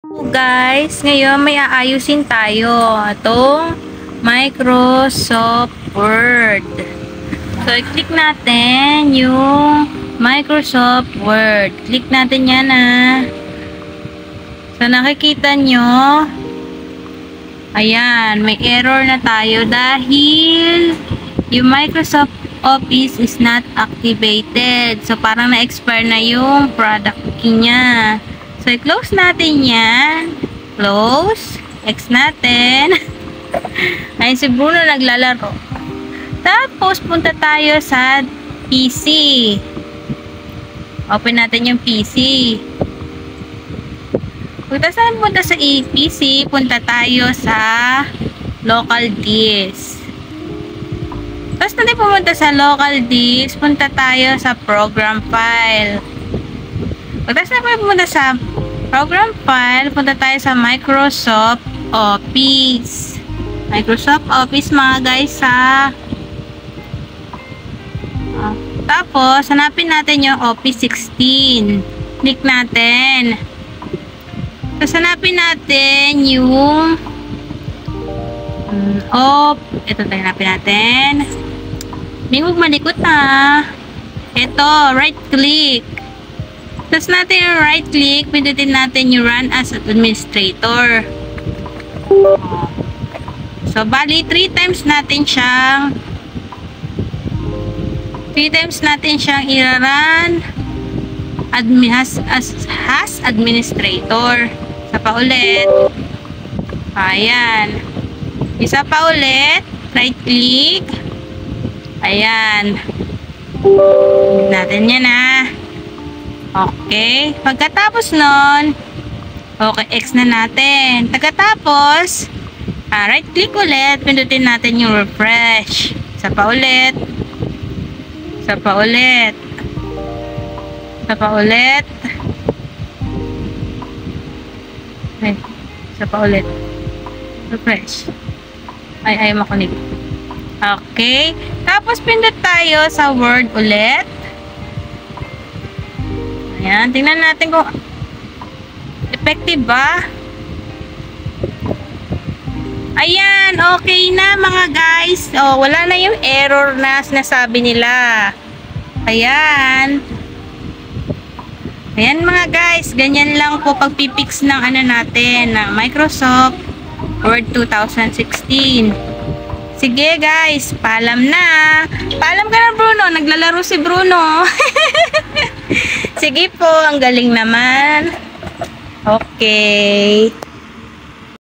Guys, ngayon may aayusin tayo. Itong Microsoft Word. So, i-click natin yung Microsoft Word. Click natin yan So, nakikita nyo, ayan, may error na tayo dahil yung Microsoft Office is not activated. So, parang na-expire na yung product key niya. So, i-close natin yan. Close. X natin. Ayun si Bruno naglalaro. Tapos, punta tayo sa PC. Open natin yung PC. Punta sa PC, punta tayo sa local disk. Tapos natin pumunta sa local disk, punta tayo sa program file. Pagkas na pumunta sa program file, punta tayo sa Microsoft Office. Microsoft Office mga guys Tapos, hanapin natin yung Office 16. Click natin. Tapos, hanapin natin yung ito tayo hanapin natin. Huwag malikot Ito, right click. Tapos natin yung right click, pindutin natin yung run as administrator. So, bali, 3 times natin siyang i-run as administrator. Isa pa ulit. Ayan. Isa pa ulit. Right click. Ayan. Natin yan Okay. Pagkatapos nun, okay, X na natin. Pagkatapos, right click ulit, pindutin natin yung refresh. Isa pa ulit. Isa pa ulit. Isa pa ulit. Ay, isa pa ulit. Refresh. Ayaw makunig. Okay. Tapos, pindot tayo sa Word ulit. Ayan, tingnan natin kung effective ba. Ayan, okay na mga guys. Wala na yung error na sinasabi nila. Ayan. Ayan mga guys, ganyan lang po pagpipix ng natin, ng Microsoft Word 2016. Sige guys, paalam na. Paalam ka na Bruno, naglalaro si Bruno. Sige po, ang galing naman. Okay.